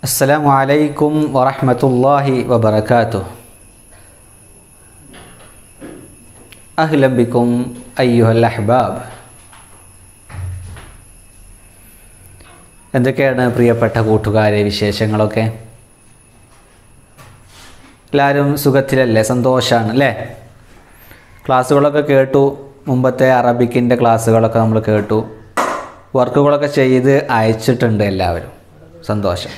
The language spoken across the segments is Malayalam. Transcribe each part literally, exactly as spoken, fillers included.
السلام عليكم ورحمة الله وبركاته. أهلا بكم أيها الأحباب. എന്തൊക്കെയാണ് പ്രിയപ്പെട്ട കൂട്ടുകാരെ വിശേഷങ്ങളൊക്കെ? എല്ലാവരും സുഖത്തിലല്ലേ? സന്തോഷമാണ് അല്ലേ? ക്ലാസ്സുകളൊക്കെ കേട്ടു. മുമ്പത്തെ അറബിക്കിൻ്റെ ക്ലാസ്സുകളൊക്കെ നമ്മൾ കേട്ടു. വർക്കുകളൊക്കെ ചെയ്ത് അയച്ചിട്ടുണ്ട് എല്ലാവരും. സന്തോഷം.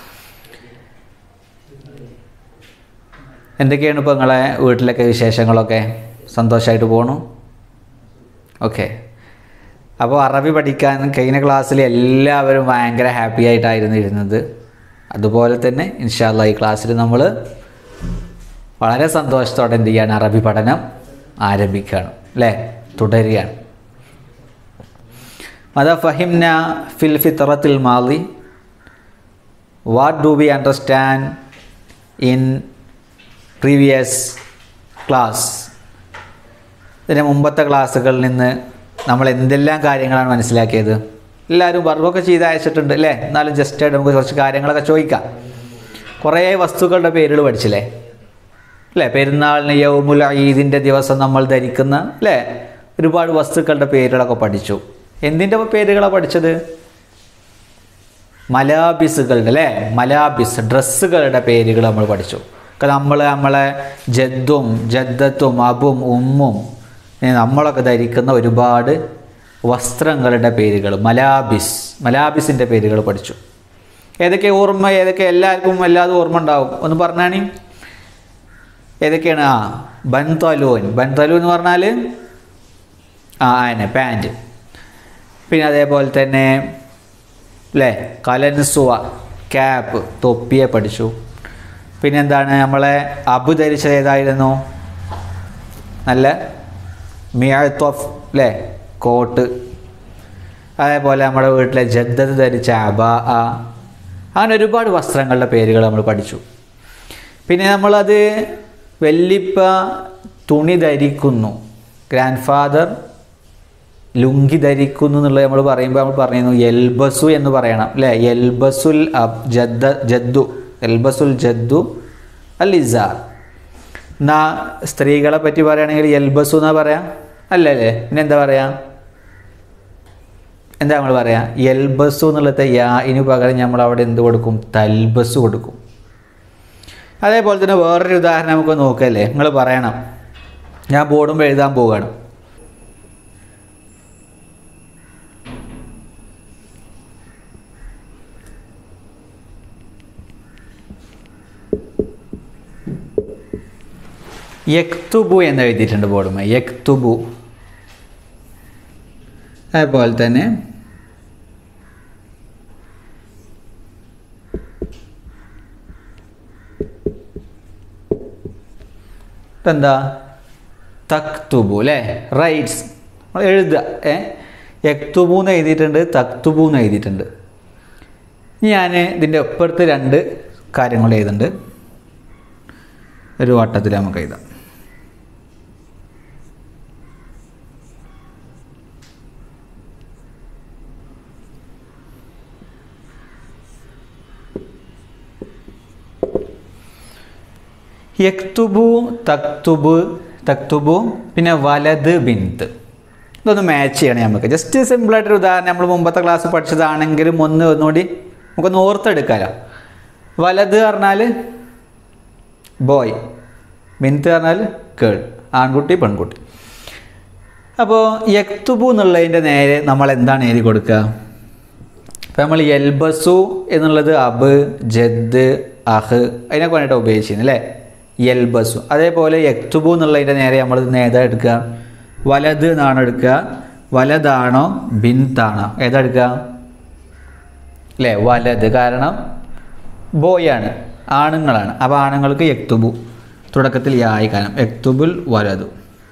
എന്തൊക്കെയാണ് ഇപ്പോൾ നിങ്ങളെ വീട്ടിലൊക്കെ വിശേഷങ്ങളൊക്കെ? സന്തോഷമായിട്ട് പോകണു? ഓക്കെ. അപ്പോൾ അറബി പഠിക്കാൻ കഴിഞ്ഞ ക്ലാസ്സിൽ എല്ലാവരും ഭയങ്കര ഹാപ്പി ആയിട്ടായിരുന്നു ഇരുന്നത്. അതുപോലെ തന്നെ ഇൻഷാ അല്ലാഹ് ഈ ക്ലാസ്സിൽ നമ്മൾ വളരെ സന്തോഷത്തോടെ എന്ത് ചെയ്യാണ്? അറബി പഠനം ആരംഭിക്കുകയാണ് അല്ലേ? തുടരുകയാണ്. മദ ഫഹിംന ഫിൽ ഫിത്രത്തിൽ മാളി, what do we understand in previous class? ഇതിന് മുമ്പത്തെ ക്ലാസ്സുകളിൽ നിന്ന് നമ്മൾ എന്തെല്ലാം കാര്യങ്ങളാണ് മനസ്സിലാക്കിയത്? എല്ലാവരും വർക്കൊക്കെ ചെയ്ത് അയച്ചിട്ടുണ്ട് അല്ലേ? എന്നാലും ജസ്റ്റായിട്ട് നമുക്ക് കുറച്ച് കാര്യങ്ങളൊക്കെ ചോദിക്കാം. കുറേ വസ്തുക്കളുടെ പേരുകൾ പഠിച്ചില്ലേ അല്ലേ? പെരുന്നാളിന് യൗമുൽ ഈദിൻ്റെ ദിവസം നമ്മൾ ധരിക്കുന്ന അല്ലേ ഒരുപാട് വസ്തുക്കളുടെ പേരുകളൊക്കെ പഠിച്ചു. എന്തിൻ്റെ പേരുകളാണ് പഠിച്ചത്? മലാബിസുകളുടെ അല്ലേ? മലാബിസ് ഡ്രസ്സുകളുടെ പേരുകൾ നമ്മൾ പഠിച്ചു. നമ്മൾ നമ്മളെ ജദ്ദും ജദ്ദത്തും അബും ഉമ്മും നമ്മളൊക്കെ ധരിക്കുന്ന ഒരുപാട് വസ്ത്രങ്ങളുടെ പേരുകൾ മലാബിസ് മലാബിസിൻ്റെ പേരുകൾ പഠിച്ചു. ഏതൊക്കെ ഓർമ്മ? ഏതൊക്കെ എല്ലാവർക്കും എല്ലാതും ഓർമ്മ ഉണ്ടാവും? ഒന്ന് പറഞ്ഞാണി ഏതൊക്കെയാണ്? ആ ബൻതലൂൻ. ബൻതലൂൻ എന്ന് പറഞ്ഞാൽ ആ അതിനെ പാൻറ്റ്. പിന്നെ അതേപോലെ തന്നെ അല്ലേ കലൻസുവ ക്യാപ്പ് തൊപ്പിയെ പഠിച്ചു. പിന്നെ എന്താണ് നമ്മളെ അബു ധരിച്ചത് ഏതായിരുന്നു? നല്ല മിയത്തോഫ് അല്ലേ കോട്ട്. അതേപോലെ നമ്മുടെ വീട്ടിലെ ജദ്ദത്ത് ധരിച്ച അബാ. അങ്ങനെ ഒരുപാട് വസ്ത്രങ്ങളുടെ പേരുകൾ നമ്മൾ പഠിച്ചു. പിന്നെ നമ്മളത് വല്ലിപ്പ തുണി ധരിക്കുന്നു, ഗ്രാൻഡ് ഫാദർ ലുങ്കി ധരിക്കുന്നു എന്നുള്ളത് നമ്മൾ പറയുമ്പോൾ നമ്മൾ പറയുന്നു എൽബസു എന്ന് പറയണം അല്ലേ? എൽബസുൽ അബ് ജദ്ദ ജദ്ദു എൽബസുൽ ജദ്ദു അൽ ഇസാർ. എന്നാ സ്ത്രീകളെ പറ്റി പറയുകയാണെങ്കിൽ എൽബസു എന്നാ പറയാം അല്ലല്ലേ? പിന്നെ എന്താ പറയാ? എന്താ നമ്മൾ പറയാ? എൽബസു എന്നുള്ളത് യാ ഇനി പകരം നമ്മൾ അവിടെ എന്ത് കൊടുക്കും? തൽബസു കൊടുക്കും. അതേപോലെ തന്നെ വേറൊരു ഉദാഹരണം നമുക്ക് നോക്കല്ലേ? നിങ്ങൾ പറയണം. ഞാൻ ബോർഡുമ്പോൾ എഴുതാൻ പോവുകയാണ്. യക്തുബു എന്ന് എഴുതിയിട്ടുണ്ട് ബോർഡുമേ. യക്തുബു. അതുപോലെ തന്നെ എന്താ? തക്തുബു അല്ലേ? റൈറ്റ്സ് എഴുതുക. ഏ യക്തുബു എന്ന് എഴുതിയിട്ടുണ്ട്, തക്തുബു എന്ന് എഴുതിയിട്ടുണ്ട്. ഞാൻ ഇതിൻ്റെ ഒപ്പുറത്ത് രണ്ട് കാര്യങ്ങൾ എഴുതുന്നുണ്ട്. ഒരു വട്ടത്തിൽ നമുക്ക് എഴുതാം. യക്തുബു, തക്തുബ്, തക്തുബു, പിന്നെ വലത് ബിന്ത്. ഇതൊന്ന് മാച്ച് ചെയ്യണേ നമുക്ക്. ജസ്റ്റ് സിമ്പിളായിട്ടൊരു ഉദാഹരണം നമ്മൾ മുമ്പത്തെ ക്ലാസ് പഠിച്ചതാണെങ്കിലും ഒന്ന് ഒന്നുകൂടി നമുക്കൊന്ന് ഓർത്തെടുക്കാമല്ലോ. വലത് പറഞ്ഞാൽ ബോയ്, ബിന്ത് പറഞ്ഞാൽ ഗേൾ, ആൺകുട്ടി പെൺകുട്ടി. അപ്പോൾ യക്തുബു എന്നുള്ളതിൻ്റെ നേരെ നമ്മൾ എന്താണ് എഴുതി കൊടുക്കുക? അപ്പോൾ നമ്മൾ എൽബസു എന്നുള്ളത് അബ് ജദ് അഹ് അതിനൊക്കെ വേണ്ടിയിട്ട് ഉപയോഗിച്ചിരുന്നു അല്ലേ? എൽബസു. അതേപോലെ യക്തുബു എന്നുള്ളതിൻ്റെ നേരെ നമ്മൾ ഏതാ എടുക്കുക? വലത് എന്നാണ് എടുക്കുക. വലതാണോ ബിന്താണോ? ഏതാ എടുക്കുക അല്ലേ? വലത്. കാരണം ബോയാണ്, ആണുങ്ങളാണ്. അപ്പോൾ ആണുങ്ങൾക്ക് യക്തുബു തുടക്കത്തിൽ യായി കാരണം യക്തുബുൽ വലതു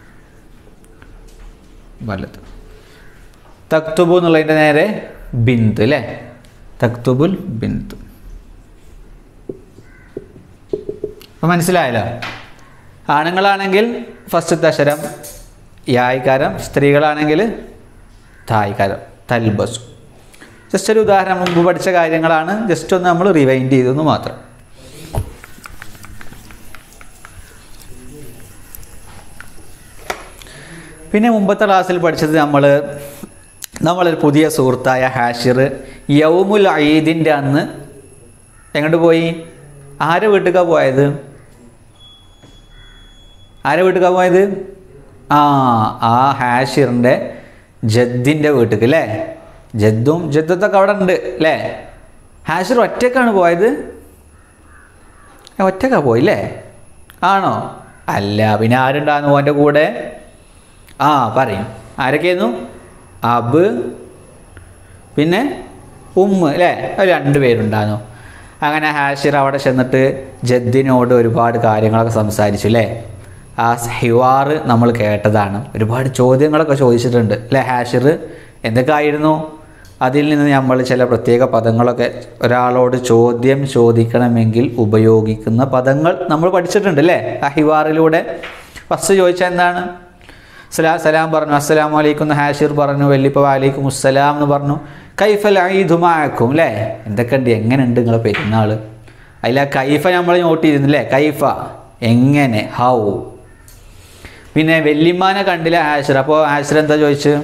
വലത്. തക്തുബു എന്നുള്ളതിൻ്റെ നേരെ ബിന്ത് അല്ലേ? തക്തുബുൽ ബിന്ത്. അപ്പോൾ മനസ്സിലായല്ലോ? ആണുങ്ങളാണെങ്കിൽ ഫസ്റ്റത്തെ അക്ഷരം യായിക്കാരം, സ്ത്രീകളാണെങ്കിൽ തായിക്കാരം തൽബസു. ജസ്റ്റ് ഒരു ഉദാഹരണം, മുമ്പ് പഠിച്ച കാര്യങ്ങളാണ്, ജസ്റ്റ് ഒന്ന് നമ്മൾ റിവൈൻഡ് ചെയ്തെന്ന് മാത്രം. പിന്നെ മുമ്പത്തെ ക്ലാസ്സിൽ പഠിച്ചത് നമ്മൾ നമ്മളൊരു പുതിയ സുഹൃത്തായ ഹാഷിർ യൗമുൽ ഈദിൻ്റെ അന്ന് എങ്ങോട്ട് പോയി? ആരെ വീട്ടിലേക്കാണ് പോയത്? ആരെ വീട്ടിലേക്കാണ് പോയത്? ആ ആ ഹാഷിറിൻ്റെ ജദ്ദിൻ്റെ വീട്ടിലേക്ക് അല്ലേ? ജദ്ദും ജദ്ദത്തൊക്കെ അവിടെ ഉണ്ട് അല്ലേ? ഹാഷിർ ഒറ്റക്കാണ് പോയത്? ഒറ്റക്കാണ് പോയില്ലേ? ആണോ? അല്ല, പിന്നെ ആരുണ്ടായിരുന്നു അവൻ്റെ കൂടെ? ആ പറയും, ആരൊക്കെയായിരുന്നു? അബ് പിന്നെ ഉമ്മ അല്ലേ? രണ്ട് പേരുണ്ടായിരുന്നു. അങ്ങനെ ഹാഷിർ അവിടെ ചെന്നിട്ട് ജദ്ദിനോട് ഒരുപാട് കാര്യങ്ങളൊക്കെ സംസാരിച്ചു അല്ലേ? ആ ഹിവാർ നമ്മൾ കേട്ടതാണ്. ഒരുപാട് ചോദ്യങ്ങളൊക്കെ ചോദിച്ചിട്ടുണ്ട് അല്ലേ ഹാഷിർ? എന്തൊക്കെ ആയിരുന്നു? അതിൽ നിന്ന് നമ്മൾ ചില പ്രത്യേക പദങ്ങളൊക്കെ, ഒരാളോട് ചോദ്യം ചോദിക്കണമെങ്കിൽ ഉപയോഗിക്കുന്ന പദങ്ങൾ നമ്മൾ പഠിച്ചിട്ടുണ്ട് അല്ലേ ആ ഹിവാറിലൂടെ? ഫസ്റ്റ് ചോദിച്ചാൽ എന്താണ്? സലാം സലാം പറഞ്ഞു, അസ്സലാമു അലൈക്കും എന്ന് ഹാഷിർ പറഞ്ഞു. വല്ലിപ്പ വലൈക്കും അസ്സലാം എന്ന് പറഞ്ഞു. കൈഫൽ ഈദു മഅക്കും അല്ലേ? എന്തൊക്കെയുണ്ട്, എങ്ങനെയുണ്ട് നിങ്ങളെ പെരുന്നാൾ? അതിൽ ആ കൈഫ നമ്മൾ നോട്ട് ചെയ്തിരുന്നില്ലേ? കൈഫ എങ്ങനെ, ഹൗ. പിന്നെ വെല്ലിമ്മാനെ കണ്ടില്ല ഹാഷിർ. അപ്പോൾ ഹാഷിർ എന്താ ചോദിച്ചു?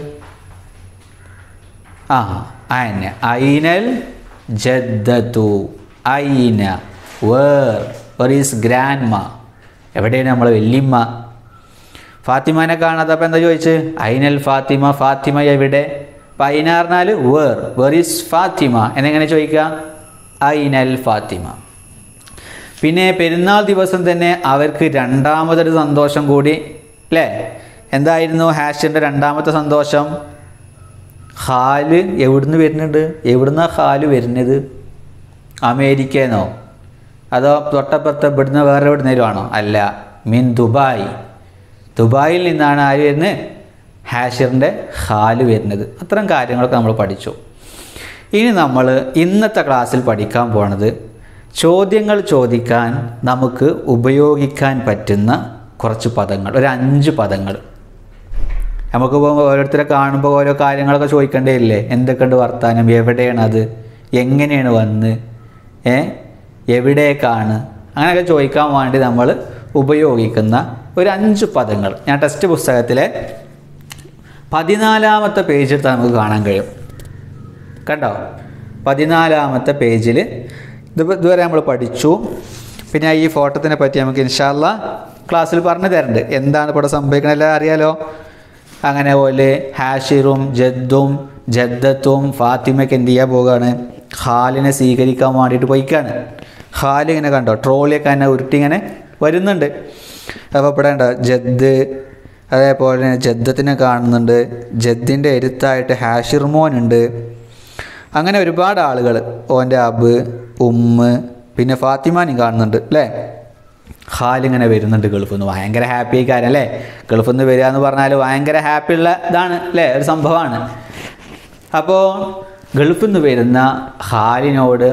ആ അയന ഐനൽ ജദ്ദതു, ഐന വേർ, വെർ ഈസ് ഗ്രാൻഡ്മ, എവിടെയാണ് നമ്മളെ വെല്ലിമ്മ? ഫാത്തിമാനെ കാണാതെ അപ്പോൾ എന്താ ചോദിച്ച്? ഐനൽ ഫാത്തിമ, ഫാത്തിമ എവിടെ? അപ്പം ഐന പറഞ്ഞാൽ വേർ, വെർ ഈസ് ഫാത്തിമ എന്നെങ്ങനെ ചോദിക്കുക? ഐനൽ ഫാത്തിമ. പിന്നെ പെരുന്നാൾ ദിവസം തന്നെ അവർക്ക് രണ്ടാമതൊരു സന്തോഷം കൂടി അല്ലേ? എന്തായിരുന്നു ഹാഷിറിൻ്റെ രണ്ടാമത്തെ സന്തോഷം? ഹാല് എവിടുന്ന് വരുന്നുണ്ട്? എവിടുന്നാണ് ഹാല് വരുന്നത്? അമേരിക്കന്നോ അതോ തൊട്ടപ്പുറത്ത് ഇവിടുന്ന് വേറെ എവിടുന്നേലും ആണോ? അല്ല, മീൻ ദുബായ്. ദുബായിൽ നിന്നാണ് ആര് വരുന്നത്? ഹാഷിറിൻ്റെ ഹാല് വരുന്നത്. അത്തരം കാര്യങ്ങളൊക്കെ നമ്മൾ പഠിച്ചു. ഇനി നമ്മൾ ഇന്നത്തെ ക്ലാസ്സിൽ പഠിക്കാൻ പോണത് ചോദ്യങ്ങൾ ചോദിക്കാൻ നമുക്ക് ഉപയോഗിക്കാൻ പറ്റുന്ന കുറച്ച് പദങ്ങൾ, ഒരു അഞ്ച് പദങ്ങൾ. നമുക്കിപ്പോൾ ഓരോരുത്തരെ കാണുമ്പോൾ ഓരോ കാര്യങ്ങളൊക്കെ ചോദിക്കേണ്ടേ ഇല്ലേ? എന്തൊക്കെയുണ്ട് വർത്താനം, എവിടെയാണത്, എങ്ങനെയാണ് വന്ന്, ഏ എവിടേക്കാണ്, അങ്ങനെയൊക്കെ ചോദിക്കാൻ വേണ്ടി നമ്മൾ ഉപയോഗിക്കുന്ന ഒരു അഞ്ച് പദങ്ങൾ ഞാൻ ടെക്സ്റ്റ് പുസ്തകത്തിലെ പതിനാലാമത്തെ പേജിൽ നമുക്ക് കാണാൻ കഴിയും. കണ്ടോ? പതിനാലാമത്തെ പേജിൽ ഇത് ഇതുവരെ നമ്മൾ പഠിച്ചു. പിന്നെ ഈ ഫോട്ടോത്തിനെ പറ്റി നമുക്ക് ഇൻഷാ അല്ലാ ക്ലാസ്സിൽ പറഞ്ഞു തരുന്നുണ്ട്. എന്താണ് ഇവിടെ സംഭവിക്കുന്നത് എല്ലാം അറിയാലോ. അങ്ങനെ പോലെ ഹാഷിറും ജദ്ദും ജദ്ദത്തും ഫാത്തിമയ്ക്ക് എന്ത് ചെയ്യാൻ പോവുകയാണ്? ഹാലിനെ സ്വീകരിക്കാൻ വേണ്ടിയിട്ട് പോയിക്കാണ്. ഹാല് ഇങ്ങനെ കണ്ടോ, ട്രോളിയൊക്കെ തന്നെ ഉരുട്ടി ഇങ്ങനെ വരുന്നുണ്ട്. അപ്പോൾ ഇവിടെ ഉണ്ടോ ജദ്ദ്, അതേപോലെ തന്നെ ജദ്ദത്തിനെ കാണുന്നുണ്ട്. ജദ്ദിൻ്റെ എരുത്തായിട്ട് ഹാഷിർ മോനുണ്ട്. അങ്ങനെ ഒരുപാട് ആളുകൾ, ഓൻ്റെ അബ്, ഉമ്മ്, പിന്നെ ഫാത്തിമാനും കാണുന്നുണ്ട് അല്ലേ? ഹാലിങ്ങനെ വരുന്നുണ്ട് ഗൾഫിൽ നിന്ന്. ഭയങ്കര ഹാപ്പി കാര്യം അല്ലേ? ഗൾഫിൽ നിന്ന് വരിക എന്ന് പറഞ്ഞാൽ ഭയങ്കര ഹാപ്പി ഉള്ള ഇതാണ് അല്ലേ, ഒരു സംഭവമാണ്. അപ്പോൾ ഗൾഫിൽ നിന്ന് വരുന്ന ഹാലിനോട്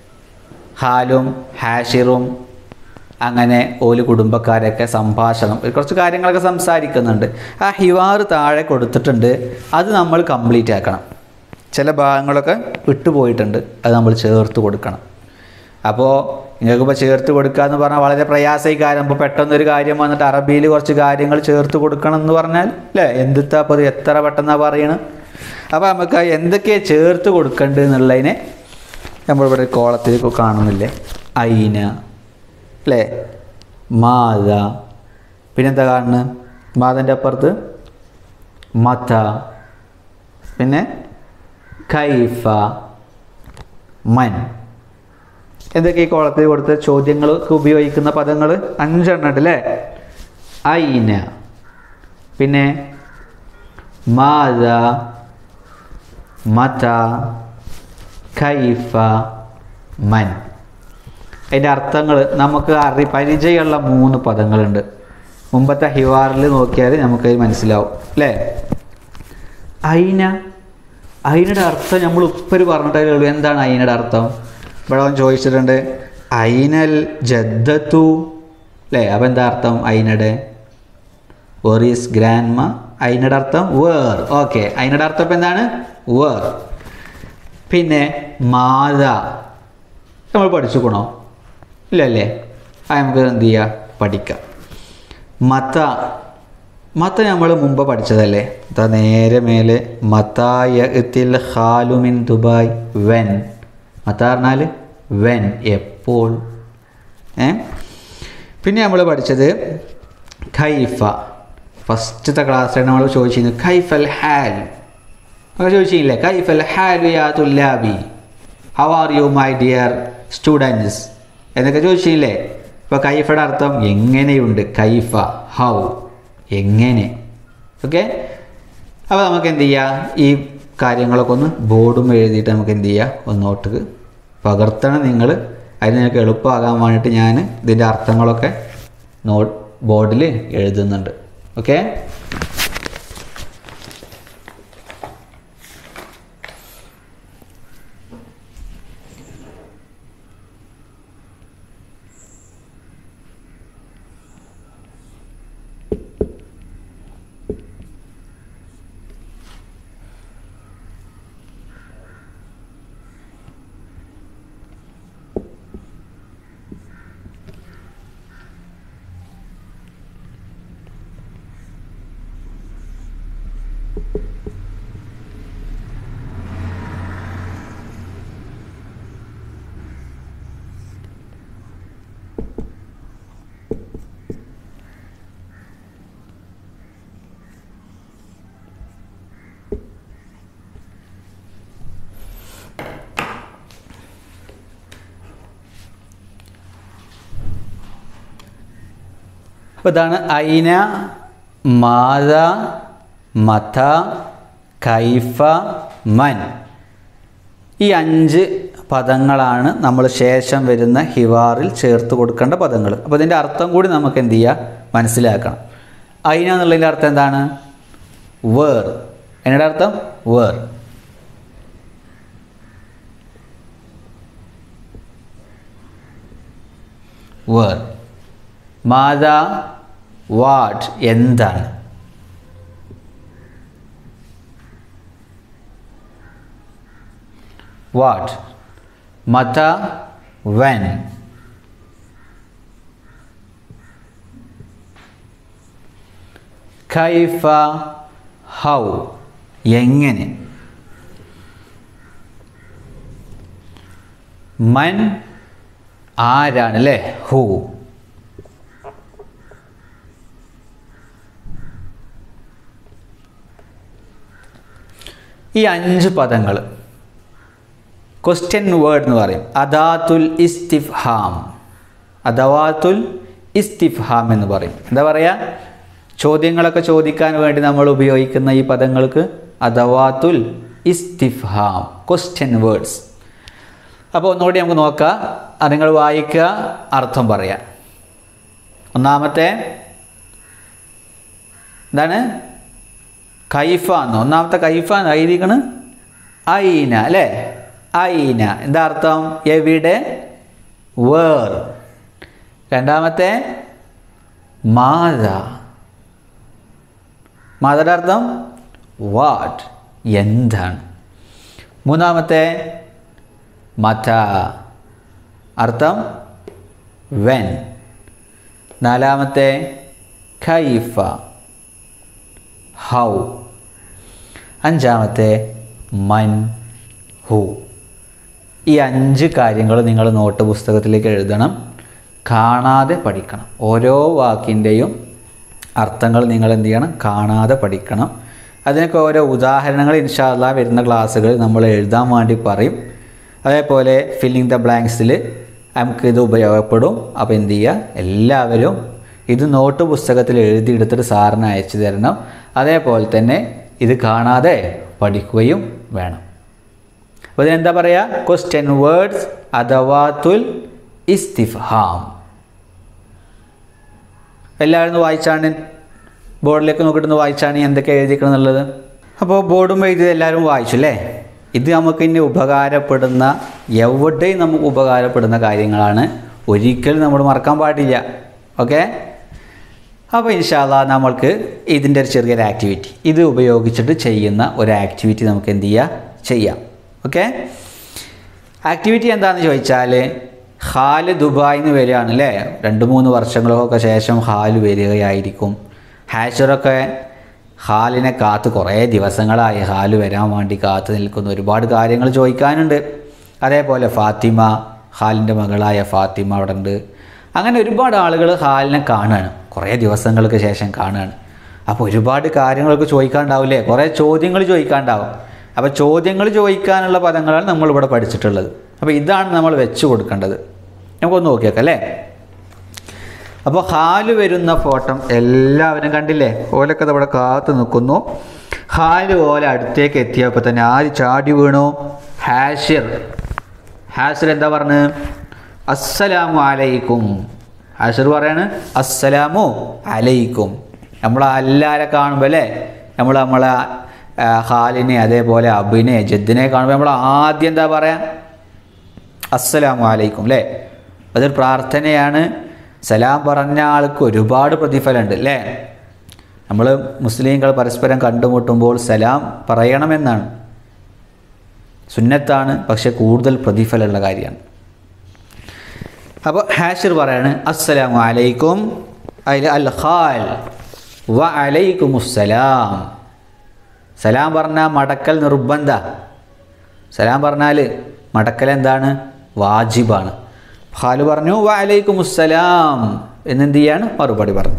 ഹാലും ഹാഷിറും അങ്ങനെ ഓല് കുടുംബക്കാരൊക്കെ സംഭാഷണം, കുറച്ച് കാര്യങ്ങളൊക്കെ സംസാരിക്കുന്നുണ്ട്. ആ ഹിവാർ താഴെ കൊടുത്തിട്ടുണ്ട്, അത് നമ്മൾ കംപ്ലീറ്റ് ആക്കണം. ചില ഭാഗങ്ങളൊക്കെ വിട്ടുപോയിട്ടുണ്ട്, അത് നമ്മൾ ചേർത്ത് കൊടുക്കണം. അപ്പോൾ നിങ്ങൾക്കിപ്പോൾ ചേർത്ത് കൊടുക്കുക എന്ന് പറഞ്ഞാൽ വളരെ പ്രയാസമായി കാര്യം. ഇപ്പോൾ പെട്ടെന്നൊരു കാര്യം വന്നിട്ട് അറബിയിൽ കുറച്ച് കാര്യങ്ങൾ ചേർത്ത് കൊടുക്കണം എന്ന് പറഞ്ഞാൽ അല്ലേ, എന്തിത്താ അപ്പോൾ അത് എത്ര പെട്ടെന്നാണ് പറയണം. അപ്പോൾ നമുക്ക് എന്തൊക്കെയാണ് ചേർത്ത് കൊടുക്കേണ്ടത് എന്നുള്ളതിനെ നമ്മളിവിടെ കോളത്തിൽ കാണുന്നില്ലേ? ഐന അല്ലേ, മാത, പിന്നെന്താ കാണുന്നത്? മാതൻ്റെ അപ്പുറത്ത് മത, പിന്നെ കൈഫ, മൻ. എന്തൊക്കെ ഈ കോളത്തിൽ കൊടുത്ത ചോദ്യങ്ങൾക്ക് ഉപയോഗിക്കുന്ന പദങ്ങൾ അഞ്ചെണ്ണം ഉണ്ട് അല്ലേ? ഐന, പിന്നെ മാത, മത, കൈഫ, മൻ. അതിൻ്റെ അർത്ഥങ്ങൾ നമുക്ക് അറി പരിചയമുള്ള മൂന്ന് പദങ്ങളുണ്ട്. മുമ്പത്തെ ഹിവാറിൽ നോക്കിയാൽ നമുക്കത് മനസ്സിലാവും അല്ലേ? ഐന, ഐനയുടെ അർത്ഥം നമ്മൾ ഉപ്പര് പറഞ്ഞിട്ടേ ഉള്ളൂ. എന്താണ് ഐനയുടെ അർത്ഥം? ഇവിടെ അവൻ ചോദിച്ചിട്ടുണ്ട് ഐനൽ ജദ്ദത്തു അല്ലേ? അപ്പം എന്താ അർത്ഥം ഐനയുടെ? Where is grandma. ഐനയുടെ അർത്ഥം വേർ. ഓക്കെ, ഐനയുടെ അർത്ഥം ഇപ്പം എന്താണ്? വേർ. പിന്നെ മാത നമ്മൾ പഠിച്ചുക്കണോ ഇല്ലല്ലേ? അത് നമുക്ക് എന്ത് ചെയ്യുക, പഠിക്കാം. മത മത നമ്മൾ മുമ്പ് പഠിച്ചതല്ലേ? അതാ നേരെ മേലെ മതായ ഇത്തിൽ ഖാലുമിൻ ദുബായ് വെൻ. മത പറഞ്ഞാൽ വെൻ, എപ്പോൾ. ഏ പിന്നെ നമ്മൾ പഠിച്ചത് ഖൈഫ. ഫസ്റ്റത്തെ ക്ലാസ്സിൽ നമ്മൾ ചോദിച്ചിരുന്നു ഖൈഫൽ ഹാൽ. നമ്മൾ ചോദിച്ചില്ലേ ഖൈഫൽ ഹാലു യാ തുല്ലാബി, how are you my dear students എന്നൊക്കെ ചോദിച്ചില്ലേ? ഇപ്പോൾ കൈഫയുടെ അർത്ഥം എങ്ങനെയുണ്ട്, കൈഫ ഹൗ, എങ്ങനെ. ഓക്കെ, അപ്പോൾ നമുക്ക് എന്ത് ചെയ്യുക, ഈ കാര്യങ്ങളൊക്കെ ഒന്ന് ബോർഡും എഴുതിയിട്ട് നമുക്ക് എന്ത് ചെയ്യുക, ഒന്ന് നോട്ട് പകർത്തണം നിങ്ങൾ. അതിന് നിങ്ങൾക്ക് എളുപ്പമാകാൻ വേണ്ടിയിട്ട് ഞാൻ ഇതിൻ്റെ അർത്ഥങ്ങളൊക്കെ നോട്ട് ബോർഡിൽ എഴുതുന്നുണ്ട്. ഓക്കെ, അപ്പോൾ ഇതാണ് ഐന, മാത, മത, കൈഫ, മൻ. ഈ അഞ്ച് പദങ്ങളാണ് നമ്മൾ ശേഷം വരുന്ന ഹിവാറിൽ ചേർത്ത് കൊടുക്കേണ്ട പദങ്ങൾ. അപ്പോൾ ഇതിൻ്റെ അർത്ഥം കൂടി നമുക്ക് എന്ത് ചെയ്യുക, മനസ്സിലാക്കണം. ഐന എന്നുള്ളതിൻ്റെ അർത്ഥം എന്താണ്? വേർ. എന്നയുടെ അർത്ഥം വേർ. വേർ. മാത, വാട്ട്, എന്താണ്. വാട്ട്. മത, വെൻ. കൈഫ, ഹൗ, എങ്ങനെ. മൻ, ആരാണ് അല്ലേ, ഹൂ. ഈ അഞ്ച് പദങ്ങൾ ക്വസ്റ്റ്യൻ വേർഡ് എന്ന് പറയും. അദാത്തുൽ ഇസ്തിഫ്ഹാം. അദവാത്തുൽ ഇസ്തിഫ്ഹാം എന്ന് പറയും. എന്താ പറയുക, ചോദ്യങ്ങളൊക്കെ ചോദിക്കാൻ വേണ്ടി നമ്മൾ ഉപയോഗിക്കുന്ന ഈ പദങ്ങൾക്ക് അദവാത്തുൽ ഇസ്തിഫ്ഹാം, ക്വസ്റ്റ്യൻ വേർഡ്സ്. അപ്പോൾ ഒന്നുകൂടി നമുക്ക് നോക്കാം. അത് നിങ്ങൾ വായിക്കുക, അർത്ഥം പറയാം. ഒന്നാമത്തെ എന്താണ്, കൈഫ എന്ന്. ഒന്നാമത്തെ കൈഫ എന്ന് എഴുതിക്കണ് ഐന അല്ലേ, ഐന. എന്താ അർത്ഥം, എവിടെ, വേർ. രണ്ടാമത്തെ മാത. മാതയുടെ അർത്ഥം വാട്ട്, എന്താണ്. മൂന്നാമത്തെ മത, അർത്ഥം വെൻ. നാലാമത്തെ കൈഫ, ഹൗ. അഞ്ചാമത്തെ മൻ, ഹു. ഈ അഞ്ച് കാര്യങ്ങൾ നിങ്ങൾ നോട്ട് പുസ്തകത്തിലേക്ക് എഴുതണം. കാണാതെ പഠിക്കണം. ഓരോ വാക്കിൻ്റെയും അർത്ഥങ്ങൾ നിങ്ങൾ എന്ത് ചെയ്യണം, കാണാതെ പഠിക്കണം. അതിനൊക്കെ ഓരോ ഉദാഹരണങ്ങൾ ഇൻഷാ അല്ലാഹ് വരുന്ന ക്ലാസ്സുകളിൽ നമ്മൾ എഴുതാൻ വേണ്ടി പറയും. അതേപോലെ ഫില്ലിങ് ദ ബ്ലാങ്ക്സിൽ നമുക്ക് ഇത് ഉപയോഗപ്പെടും. അപ്പോൾ എന്ത് ചെയ്യുക, എല്ലാവരും ഇത് നോട്ട് പുസ്തകത്തിൽ എഴുതിയെടുത്തിട്ട് സാറിന് അയച്ചു തരണം. അതേപോലെ തന്നെ ഇത് കാണാതെ പഠിക്കുകയും വേണം. അപ്പോൾ ഇതിനെന്താ പറയുക, ക്വസ്റ്റ്യൻ വേർഡ്സ് അദവാത്തുൽ ഇസ്തിഫ്ഹാം. എല്ലാവരും വായിച്ചാണ്, ബോർഡിലേക്ക് നോക്കിയിട്ടൊന്ന് വായിച്ചാണ് എന്തൊക്കെ എഴുതിക്കണം എന്നുള്ളത്. അപ്പോൾ ബോർഡും എഴുതിയത് എല്ലാവരും വായിച്ചു അല്ലേ? ഇത് നമുക്ക് ഇനി ഉപകാരപ്പെടുന്ന, എവിടെയും നമുക്ക് ഉപകാരപ്പെടുന്ന കാര്യങ്ങളാണ്. ഒരിക്കലും നമ്മൾ മറക്കാൻ പാടില്ല. ഓക്കെ, അപ്പോൾ ഇൻഷാ അല്ലാഹ് നമ്മൾക്ക് ഇതിൻ്റെ ഒരു ചെറിയൊരു ആക്ടിവിറ്റി, ഇത് ഉപയോഗിച്ചിട്ട് ചെയ്യുന്ന ഒരു ആക്ടിവിറ്റി നമുക്ക് എന്ത് ചെയ്യുക, ചെയ്യാം. ഓക്കെ. ആക്ടിവിറ്റി എന്താണെന്ന് ചോദിച്ചാൽ ഹാല് ദുബായിൽ നിന്ന് വരികയാണ് അല്ലേ, രണ്ട് മൂന്ന് വർഷങ്ങളൊക്കെ ശേഷം ഹാല് വരികയായിരിക്കും. ഹാഷിറൊക്കെ ഹാലിനെ കാത്ത് കുറേ ദിവസങ്ങളായി ഹാല് വരാൻ വേണ്ടി കാത്തു നിൽക്കുന്ന ഒരുപാട് കാര്യങ്ങൾ ചോദിക്കാനുണ്ട്. അതേപോലെ ഫാത്തിമ, ഹാലിൻ്റെ മകളായ ഫാത്തിമ അവിടെ ഉണ്ട്. അങ്ങനെ ഒരുപാട് ആളുകൾ ഹാലിനെ കാണുകയാണ്, കുറേ ദിവസങ്ങൾക്ക് ശേഷം കാണുകയാണ്. അപ്പോൾ ഒരുപാട് കാര്യങ്ങളൊക്കെ ചോദിക്കാനുണ്ടാവില്ലേ, കുറേ ചോദ്യങ്ങൾ ചോദിക്കാനുണ്ടാവും. അപ്പോൾ ചോദ്യങ്ങൾ ചോദിക്കാനുള്ള പദങ്ങളാണ് നമ്മളിവിടെ പഠിച്ചിട്ടുള്ളത്. അപ്പോൾ ഇതാണ് നമ്മൾ വെച്ച് കൊടുക്കേണ്ടത്. നമുക്കൊന്ന് നോക്കിയേക്കാം അല്ലേ. അപ്പോൾ ഹാല് വരുന്ന ഫോട്ടോ എല്ലാവരും കണ്ടില്ലേ, ഓലൊക്കെ ഇവിടെ കാത്തു നിൽക്കുന്നു. ഹാല് ഓല അടുത്തേക്ക് എത്തിയപ്പോൾ തന്നെ ആര് ചാടി വീണു? ഹാഷിർ. ഹാഷിർ എന്താ പറഞ്ഞു? അസ്സലാമു അലൈക്കും. ഹാഷിർ പറയാണ് അസ്സലാമു അലൈക്കും. നമ്മൾ എല്ലാവരെ കാണുമ്പോൾ അല്ലേ, നമ്മൾ നമ്മളെ ഹാലിനെ അതേപോലെ അബിനെ ജദ്ദിനെ കാണുമ്പോൾ നമ്മൾ ആദ്യം എന്താ പറയാ? അസ്സലാമു അലൈക്കും അല്ലേ. അതൊരു പ്രാർത്ഥനയാണ്. സലാം പറഞ്ഞ ആൾക്ക് ഒരുപാട് പ്രതിഫലമുണ്ട് അല്ലേ. നമ്മൾ മുസ്ലിങ്ങൾ പരസ്പരം കണ്ടുമുട്ടുമ്പോൾ സലാം പറയണമെന്നാണ്, സുന്നത്താണ്, പക്ഷെ കൂടുതൽ പ്രതിഫലമുള്ള കാര്യമാണ്. അപ്പോൾ ഹാഷിർ പറയാണ് അസ്സലാമു അലൈക്കും, അതിൽ അൽ ഖാൽ വ അലൈക്കുമുസ്സലാം. സലാം പറഞ്ഞാൽ മടക്കൽ നിർബന്ധ. സലാം പറഞ്ഞാൽ മടക്കൽ എന്താണ്? വാജിബാണ്. ഖാല് പറഞ്ഞു വ അലൈക്കുമുസ്സലാം എന്നെന്ത് ചെയ്യാണ്? മറുപടി പറഞ്ഞു.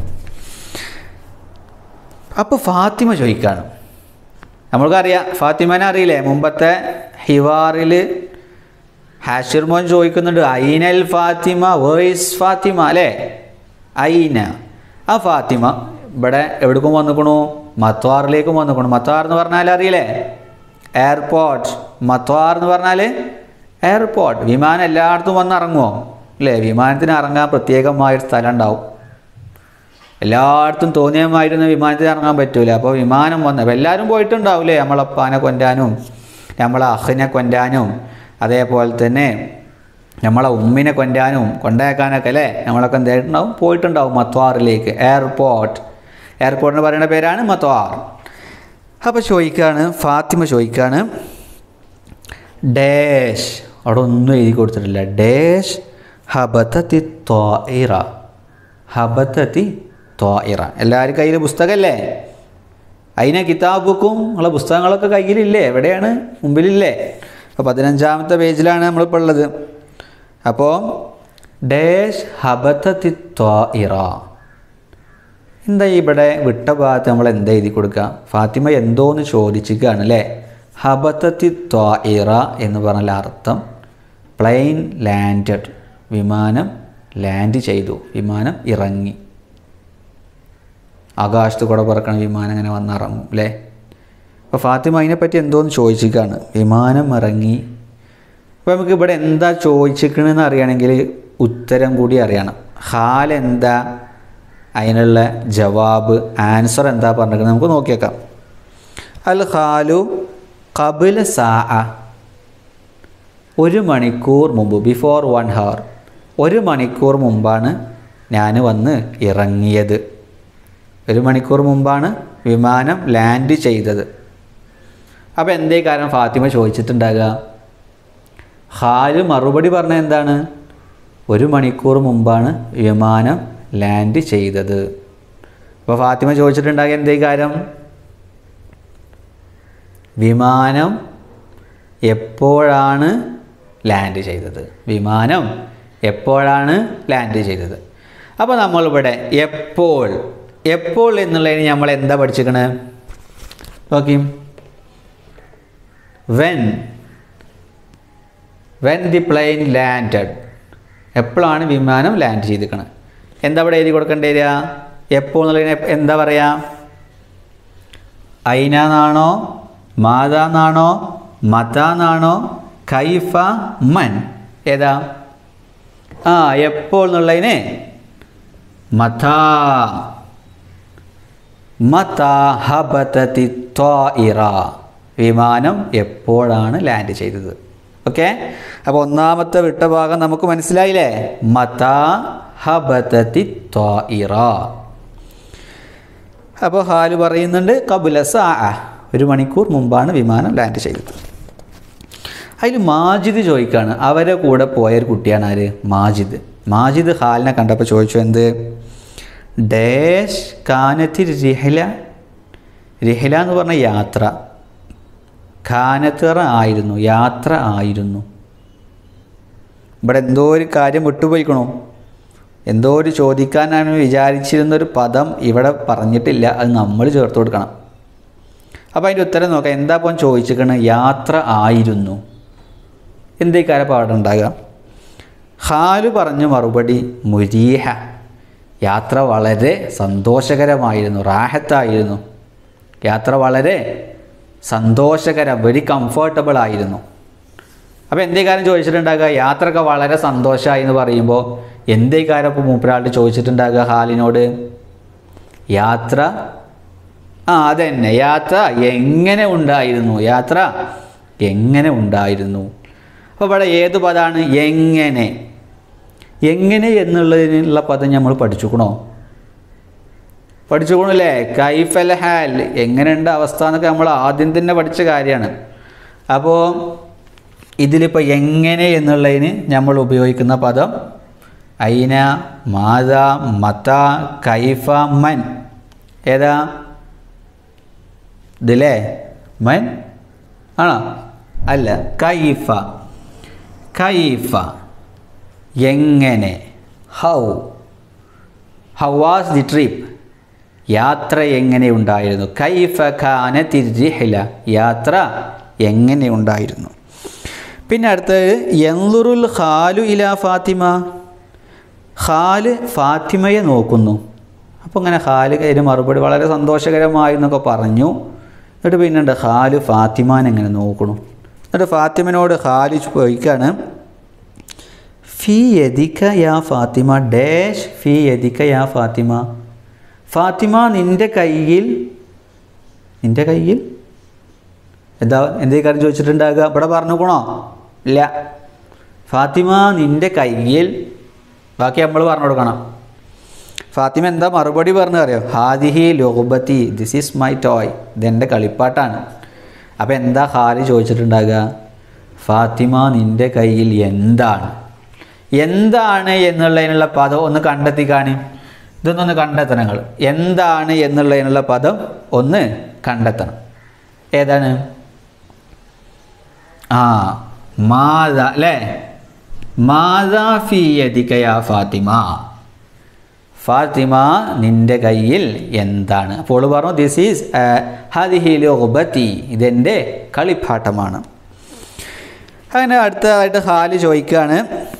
അപ്പോൾ ഫാത്തിമ ചോദിക്കുകയാണ്. നമ്മൾക്കറിയാം ഫാത്തിമനെ അറിയില്ലേ, മുമ്പത്തെ ഹിവാറിൽ ഹാഷിർ മോൻ ചോദിക്കുന്നുണ്ട് ഐനൽ ഫാത്തിമ, വേഴ്സ് ഫാത്തിമ അല്ലേ, ഐന. ആ ഫാത്തിമ ഇവിടെ എവിടേക്കും വന്നിക്കണു? മത്വാറിലേക്കും വന്നിക്കണു. മത്വാർ എന്ന് പറഞ്ഞാൽ അറിയില്ലേ, എയർപോർട്ട്. മത്വാർ എന്ന് പറഞ്ഞാൽ എയർപോർട്ട്. വിമാനം എല്ലായിടത്തും വന്ന് ഇറങ്ങുമോ അല്ലേ? വിമാനത്തിന് ഇറങ്ങാൻ പ്രത്യേകമായൊരു സ്ഥലം ഉണ്ടാവും. എല്ലായിടത്തും തോന്നിയമായിരുന്നു വിമാനത്തിൽ ഇറങ്ങാൻ പറ്റൂല. അപ്പോൾ വിമാനം വന്ന് അപ്പോൾ എല്ലാവരും പോയിട്ടുണ്ടാവില്ലേ, നമ്മളപ്പാനെ കൊണ്ടാനും നമ്മളെ അഹിനെ കൊണ്ടാനും അതേപോലെ തന്നെ നമ്മളെ ഉമ്മിനെ കൊണ്ടാനും കൊണ്ടേക്കാനൊക്കെ അല്ലേ നമ്മളൊക്കെ എന്തായിട്ടുണ്ടാവും? പോയിട്ടുണ്ടാവും മത്വാറിലേക്ക്. എയർപോർട്ട്. എയർപോർട്ടിന് പറയുന്ന പേരാണ് മത്വാർ. അപ്പോൾ ചോദിക്കുകയാണ്, ഫാത്തിമ ചോദിക്കുകയാണ് ഡാഷ്. അവിടെ ഒന്നും എഴുതി കൊടുത്തിട്ടില്ല. ഡാഷ് ഹബതത്തി ത്വാഇറ. ഹബതത്തി ത്വാഇറ. എല്ലാവരും കയ്യിൽ പുസ്തകമല്ലേ? അതിനെ കിതാബുക്കും ഉള്ള പുസ്തകങ്ങളൊക്കെ കയ്യിലില്ലേ? എവിടെയാണ്? മുമ്പിലില്ലേ? അപ്പോൾ പതിനഞ്ചാമത്തെ പേജിലാണ് നമ്മളിപ്പോൾ ഉള്ളത്. അപ്പോൾ ഡാഷ് ഹബതത്തി ത്വാഇറ. എന്താ ഇവിടെ വിട്ട ഭാഗത്ത് നമ്മൾ എന്താ എഴുതി കൊടുക്കുക? ഫാത്തിമ എന്തോന്ന് ചോദിച്ചിരിക്കുകയാണ് അല്ലേ. ഹബതത്തി ത്വാഇറ എന്ന് പറഞ്ഞാൽ അർത്ഥം പ്ലെയിൻ ലാൻഡഡ്. വിമാനം ലാൻഡ് ചെയ്തു, വിമാനം ഇറങ്ങി. ആകാശത്ത് കൂടെ പറക്കണ വിമാനം ഇങ്ങനെ വന്നിറങ്ങും അല്ലേ. അപ്പോൾ ഫാത്തിമ അതിനെപ്പറ്റി എന്തോന്ന് ചോദിച്ചിരിക്കുകയാണ്. വിമാനം ഇറങ്ങി. അപ്പോൾ നമുക്ക് ഇവിടെ എന്താ ചോദിച്ചിരിക്കണമെന്ന് അറിയണമെങ്കിൽ ഉത്തരം കൂടി അറിയണം. ഹാൽ എന്താ, അതിനുള്ള ജവാബ് ആൻസർ എന്താ പറഞ്ഞിരിക്കുന്നത് നമുക്ക് നോക്കിയേക്കാം. അൽ ഖാലു ഖബല സാഅ. ഒരു മണിക്കൂർ മുമ്പ്, ബിഫോർ വൺ ഹവർ. ഒരു മണിക്കൂർ മുമ്പാണ് ഞാൻ വന്ന് ഇറങ്ങിയത്. ഒരു മണിക്കൂർ മുമ്പാണ് വിമാനം ലാൻഡ് ചെയ്തത്. അപ്പോൾ എന്തേ കാരണം ഫാത്തിമ ചോദിച്ചിട്ടുണ്ടാകുക? ഖാല് മറുപടി പറഞ്ഞത് എന്താണ്? ഒരു മണിക്കൂർ മുമ്പാണ് വിമാനം ലാൻഡ് ചെയ്തത്. അപ്പോൾ ഫാത്തിമ ചോദിച്ചിട്ടുണ്ടാകുക എന്തേ കാര്യം? വിമാനം എപ്പോഴാണ് ലാൻഡ് ചെയ്തത്? വിമാനം എപ്പോഴാണ് ലാൻഡ് ചെയ്തത്? അപ്പോൾ നമ്മളിവിടെ എപ്പോൾ, എപ്പോൾ എന്നുള്ളതിന് നമ്മൾ എന്താ പഠിച്ചിരിക്കണേ? നോക്കി, when, when the plane landed. എപ്പോഴാണ് വിമാനം ലാൻഡ് ചെയ്തിരിക്കണത്? എന്താ ഇവിടെ എഴുതി കൊടുക്കേണ്ടി വരിക? എപ്പോൾ എന്നുള്ളതിന് എന്താ പറയുക? ഐനാന്നാണോ, മാതാന്നാണോ, മതാന്നാണോ, കൈഫ, മൻ? ഏതാ? ആ എപ്പോൾ എന്നുള്ളതിന് മതാ. മതാ ഹബതത്തി ത്വാഇറ. വിമാനം എപ്പോഴാണ് ലാൻഡ് ചെയ്തത്? ഓക്കെ. അപ്പോൾ ഒന്നാമത്തെ വിട്ട ഭാഗം നമുക്ക് മനസ്സിലായില്ലേ? മതാ ഹബതത്തി ത്വാഇറ. അപ്പോൾ ഹാല് പറയുന്നുണ്ട് ഖബല സാഅ, ഒരു മണിക്കൂർ മുമ്പാണ് വിമാനം ലാൻഡ് ചെയ്തത്. അതിൽ മാജിദ് ചോദിക്കുകയാണ്, അവരെ കൂടെ പോയൊരു കുട്ടിയാണ് ആര്? മാജിദ്. മാജിദ് ഖാലിനെ കണ്ടപ്പോൾ ചോദിച്ചു, എന്ത്? ഡാഷ് കാനത്തിൽ റിഹല. റിഹല എന്ന് പറഞ്ഞ യാത്ര, കാനത്ത് ആയിരുന്നു, യാത്ര ആയിരുന്നു. ഇവിടെ എന്തോ ഒരു കാര്യം വിട്ടുപോയിക്കണോ? എന്തോ ഒരു ചോദിക്കാനാണ് വിചാരിച്ചിരുന്നൊരു പദം ഇവിടെ പറഞ്ഞിട്ടില്ല, അത് നമ്മൾ ചേർത്ത് കൊടുക്കണം. അപ്പോൾ അതിൻ്റെ ഉത്തരം നോക്കാം. എന്താ ഇപ്പം ചോദിച്ചിരിക്കണത്? യാത്ര ആയിരുന്നു. എന്തേ കാര്യം പാടുണ്ടാകുക? ഖാലു പറഞ്ഞു മറുപടി മുരീഹ, യാത്ര വളരെ സന്തോഷകരമായിരുന്നു, റാഹത്തായിരുന്നു. യാത്ര വളരെ സന്തോഷകരം, വെരി കംഫർട്ടബിൾ ആയിരുന്നു. അപ്പോൾ എന്തേ കാര്യം ചോദിച്ചിട്ടുണ്ടാകുക? യാത്രയൊക്കെ വളരെ സന്തോഷമായി എന്ന് പറയുമ്പോൾ എന്തേ കാര്യം ഇപ്പോൾ മൂപ്പരാളുടെ ചോദിച്ചിട്ടുണ്ടാകുക ഖാലിനോട്? യാത്ര, ആ അതന്നെ, യാത്ര എങ്ങനെ ഉണ്ടായിരുന്നു, യാത്ര എങ്ങനെ ഉണ്ടായിരുന്നു. അപ്പോൾ ഇവിടെ ഏത് പദമാണ്? എങ്ങനെ. എങ്ങനെ എന്നുള്ളതിനുള്ള പദം നമ്മൾ പഠിച്ചുക്കണോ? പഠിച്ചുക്കണല്ലേ? കൈഫൽ ഹാൽ, എങ്ങനെയുണ്ട് അവസ്ഥ എന്നൊക്കെ നമ്മൾ ആദ്യം തന്നെ പഠിച്ച കാര്യമാണ്. അപ്പോൾ ഇതിലിപ്പോൾ എങ്ങനെ എന്നുള്ളതിന് നമ്മൾ ഉപയോഗിക്കുന്ന പദം ഐന, മാത, മത, കൈഫ, മൻ. ഏതാ ഇതില്ലേ? മൻ ആണോ? അല്ല, കൈഫ. കൈഫ എങ്ങനെ, how. How was the trip, യാത്ര എങ്ങനെ ഉണ്ടായിരുന്നു. കൈഫ കാനത്തി റിഹ്ല, യാത്ര എങ്ങനെ ഉണ്ടായിരുന്നു. പിന്നെ അടുത്തത് യൻളുറുൽ ഖാലു ഇലാ ഫാത്തിമ, ഖാല് ഫാത്തിമയെ നോക്കുന്നു. അപ്പോൾ ഇങ്ങനെ ഖാല് അതിന് മറുപടി വളരെ സന്തോഷകരമായി എന്നൊക്കെ പറഞ്ഞു. എന്നിട്ട് പിന്നുണ്ട് ഖാല് ഫാത്തിമാനെ എങ്ങനെ നോക്കണം. എന്നിട്ട് ഫാത്തിമനോട് ഖാല് ചോദിക്കുകയാണ്, ഫി യദിക യാ ഫാത്തിമ ഡാഷ്, ഫി യദിക യാ ഫാത്തിമ. ഫാത്തിമ നിൻ്റെ കയ്യിൽ, നിൻ്റെ കയ്യിൽ എന്താ എന്തേ കാര്യം ചോദിച്ചിട്ടുണ്ടാകുക? ഇവിടെ പറഞ്ഞുക്കണോ? ഇല്ല. ഫാത്തിമ നിൻ്റെ കയ്യിൽ, ബാക്കി നമ്മൾ പറഞ്ഞു കൊടുക്കണം. ഫാത്തിമ എന്താ മറുപടി പറഞ്ഞു അറിയോ? ഹാദിഹി ലുഗ്ബത്തി, ദിസ് ഈസ് മൈ ടോയ്, ഇതെൻ്റെ കളിപ്പാട്ടാണ്. അപ്പോൾ എന്താ ഖാലി ചോദിച്ചിട്ടുണ്ടാകുക? ഫാത്തിമ നിൻ്റെ കയ്യിൽ എന്താണ്. എന്താണ് എന്നുള്ളതിനുള്ള പദം ഒന്ന് കണ്ടെത്തിക്കാണി. ഇതൊന്നൊന്ന് കണ്ടെത്തണം നിങ്ങൾ. എന്താണ് എന്നുള്ളതിനുള്ള പദം ഒന്ന് കണ്ടെത്തണം. ഏതാണ്? ആ മാദ അല്ലേ? മാദ ഫി യദിക യാ ഫാത്തിമ, ഫാത്തിമ നിൻ്റെ കയ്യിൽ എന്താണ്. അപ്പോൾ പറഞ്ഞു ദിസ് ഈസ് ഹാദിഹി ലുഗ്ബത്തി, ഇതെൻ്റെ കളിപ്പാട്ടമാണ്. അങ്ങനെ അടുത്തതായിട്ട് ഖാലി ചോദിക്കുകയാണ്,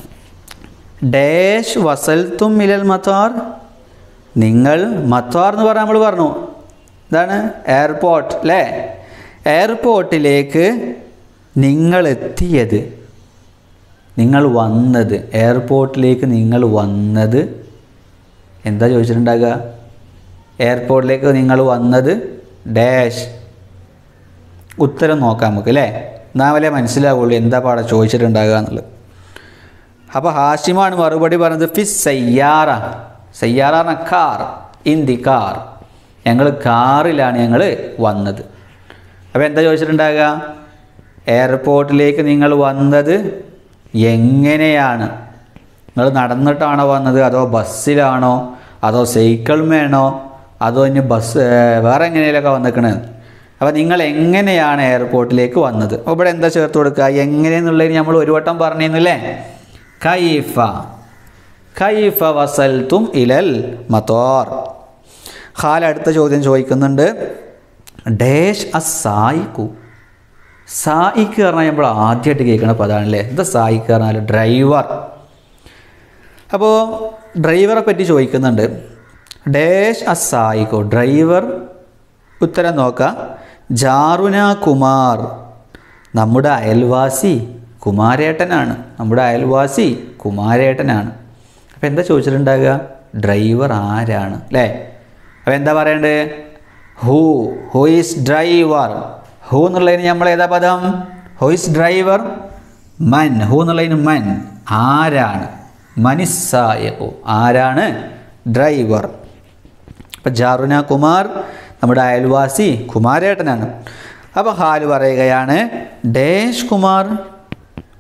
ഡാഷ് വസൽത്തും മിലൽ മത്താർ, നിങ്ങൾ മത്താർ എന്ന് പറഞ്ഞാൽ നമ്മൾ പറഞ്ഞു എന്താണ്? എയർപോർട്ട് അല്ലേ? എയർപോർട്ടിലേക്ക് നിങ്ങൾ എത്തിയത്, നിങ്ങൾ വന്നത്, എയർപോർട്ടിലേക്ക് നിങ്ങൾ വന്നത് എന്താ ചോദിച്ചിട്ടുണ്ടാകുക? എയർപോർട്ടിലേക്ക് നിങ്ങൾ വന്നത് ഡാഷ്. ഉത്തരം നോക്കാം നമുക്ക് അല്ലേ? എന്നാലേ മനസ്സിലാവുള്ളൂ എന്താ പാടെ ചോദിച്ചിട്ടുണ്ടാകുക എന്നുള്ളത്. അപ്പോൾ ഹാഷിമാണ് മറുപടി പറഞ്ഞത് ഫിസ് സയ്യാറ. സയ്യാറ എന്ന കാർ, ഇൻ ദി കാർ, ഞങ്ങൾ കാറിലാണ് ഞങ്ങൾ വന്നത്. അപ്പോൾ എന്താ ചോദിച്ചിട്ടുണ്ടാകുക? എയർപോർട്ടിലേക്ക് നിങ്ങൾ വന്നത് എങ്ങനെയാണ്? നിങ്ങൾ നടന്നിട്ടാണോ വന്നത്, അതോ ബസ്സിലാണോ, അതോ സൈക്കിൾമേണോ, അതോ ഇനി ബസ് വേറെ എങ്ങനെയൊക്കെ വന്നിക്കണത്? അപ്പോൾ നിങ്ങൾ എങ്ങനെയാണ് എയർപോർട്ടിലേക്ക് വന്നത്? അപ്പോൾ ഇവിടെ എന്താ ചേർത്ത് കൊടുക്കുക? എങ്ങനെയെന്നുള്ളതിന് നമ്മൾ ഒരു വട്ടം പറഞ്ഞിരുന്നില്ലേ? കൈഫ, കൈഫ വസൽത്തും ഇലൽ മത്താർ. ഖാല അടുത്ത ചോദ്യം ചോദിക്കുന്നുണ്ട്, ഡാഷ് അസായിക്കു. സായിക്ക് പറഞ്ഞാൽ നമ്മൾ ആദ്യമായിട്ട് കേൾക്കണ പദമാണല്ലേ. എന്താ സായിക്ക് പറഞ്ഞാൽ? ഡ്രൈവർ. അപ്പോൾ ഡ്രൈവറെ പറ്റി ചോദിക്കുന്നുണ്ട്. ഡാഷ് അസായിക്കു, ഡ്രൈവർ. ഉത്തരം നോക്കാം. ജാറുന കുമാർ, നമ്മുടെ അയൽവാസി കുമാരേട്ടനാണ്. നമ്മുടെ അയൽവാസി കുമാരേട്ടനാണ്. അപ്പോൾ എന്താ ചോദിച്ചിട്ടുണ്ടാകുക? ഡ്രൈവർ ആരാണ് അല്ലേ? അപ്പോൾ എന്താ പറയേണ്ടത്? Who, who is driver. Who എന്നുള്ളതിന് നമ്മൾ ഏതാ പദം? Who is driver. മൻ, ഹൂ എന്നുള്ളതിന് മൻ, ആരാണ്. മനിസായു, ആരാണ് ഡ്രൈവർ. അപ്പം ജാറുന കുമാർ, നമ്മുടെ അയൽവാസി കുമാരേട്ടനാണ്. അപ്പോൾ ഹാല് പറയുകയാണ്, ഡേഷ് കുമാർ,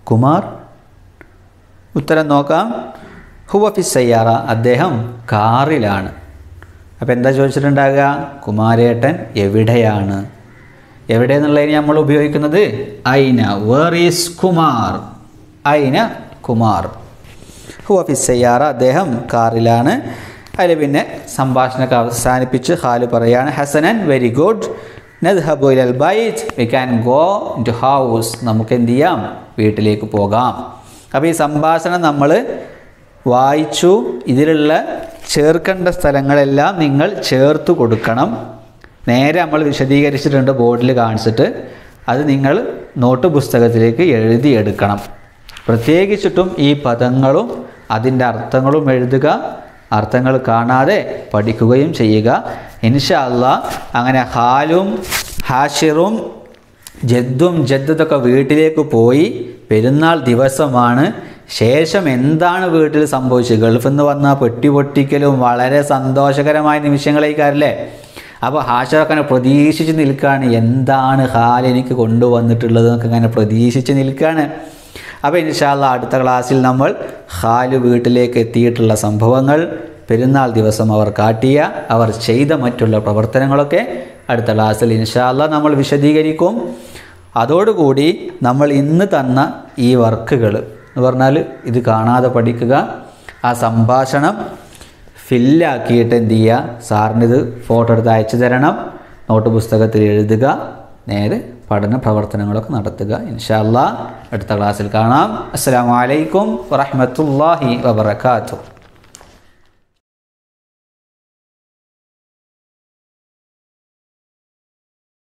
കുമാർ? ഉത്തരം നോക്കാം. ഹുവ ഫി സയ്യാറ, അദ്ദേഹം കാറിലാണ്. അപ്പോൾ എന്താ ചോദിച്ചിട്ടുണ്ടാകുക? കുമാരേട്ടൻ എവിടെയാണ്? എവിടെ എന്നുള്ളതിന് നമ്മൾ ഉപയോഗിക്കുന്നത് ഐന. Where is Kumar? ഐന കുമാർ. ഹുവ ഫി സയ്യാറ, അദ്ദേഹം കാറിലാണ്. അതിൽ പിന്നെ സംഭാഷണമൊക്കെ അവസാനിപ്പിച്ച് ഖാലു പറയാണ് ഹസനൻ, വെരി ഗുഡ്, നദ്ഹബു ഇലൽ ബൈത്ത്, we can go to house, നമുക്ക് എന്ത് ചെയ്യാം? വീട്ടിലേക്ക് പോകാം. അപ്പോൾ ഈ സംഭാഷണം നമ്മൾ വായിച്ചു. ഇതിലുള്ള ചേർക്കേണ്ട സ്ഥലങ്ങളെല്ലാം നിങ്ങൾ ചേർത്ത് കൊടുക്കണം. നേരെ നമ്മൾ വിശദീകരിച്ചിട്ടുണ്ട്, ബോർഡിൽ കാണിച്ചിട്ട് അത് നിങ്ങൾ നോട്ട് പുസ്തകത്തിലേക്ക് എഴുതിയെടുക്കണം. പ്രത്യേകിച്ചിട്ടും ഈ പദങ്ങളും അതിൻ്റെ അർത്ഥങ്ങളും എഴുതുക, അർത്ഥങ്ങൾ കാണാതെ പഠിക്കുകയും ചെയ്യുക. ഇൻഷാ അല്ലാഹ് അങ്ങനെ ഹാലും ഹാഷിറും ജദ്ദും ജദ്ദത്തൊക്കെ വീട്ടിലേക്ക് പോയി. പെരുന്നാൾ ദിവസമാണ്. ശേഷം എന്താണ് വീട്ടിൽ സംഭവിച്ചത്? ഗൾഫിൽ നിന്ന് വന്ന പെട്ടി പൊട്ടിക്കലും വളരെ സന്തോഷകരമായ നിമിഷങ്ങളേക്കാരല്ലേ. അപ്പോൾ ഹാഷിറൊക്കെ അങ്ങനെ പ്രതീക്ഷിച്ച് നിൽക്കുകയാണ്, എന്താണ് ഹാൽ എനിക്ക് കൊണ്ടുവന്നിട്ടുള്ളത് എന്നൊക്കെ അങ്ങനെ പ്രതീക്ഷിച്ച് നിൽക്കുകയാണ്. അപ്പോൾ ഇൻഷാ അല്ലാഹ് അടുത്ത ക്ലാസ്സിൽ നമ്മൾ ഖാലു വീട്ടിലേക്ക് എത്തിയിട്ടുള്ള സംഭവങ്ങൾ, പെരുന്നാൾ ദിവസം അവർ കാട്ടിയ അവർ ചെയ്ത മറ്റുള്ള പ്രവർത്തനങ്ങളൊക്കെ അടുത്ത ക്ലാസ്സിൽ ഇൻഷാ അല്ലാഹ് നമ്മൾ വിശദീകരിക്കും. അതോടുകൂടി നമ്മൾ ഇന്ന് തന്ന ഈ വർക്കുകൾ എന്ന് പറഞ്ഞാൽ ഇത് കാണാതെ പഠിക്കുക, ആ സംഭാഷണം ഫില്ലാക്കിയിട്ട് എന്ത് ചെയ്യുക? സാറിനിത് ഫോട്ടോ എടുത്ത് അയച്ചു തരണം, നോട്ട് പുസ്തകത്തിൽ എഴുതുക, നേരെ പഠന പ്രവർത്തനങ്ങളൊക്കെ നടത്തുക. ഇൻഷാ അല്ലാഹ് അടുത്ത ക്ലാസ്സിൽ കാണാം. അസ്സലാമു അലൈക്കും വറഹ്മത്തുള്ളാഹി വബറകാതുഹു.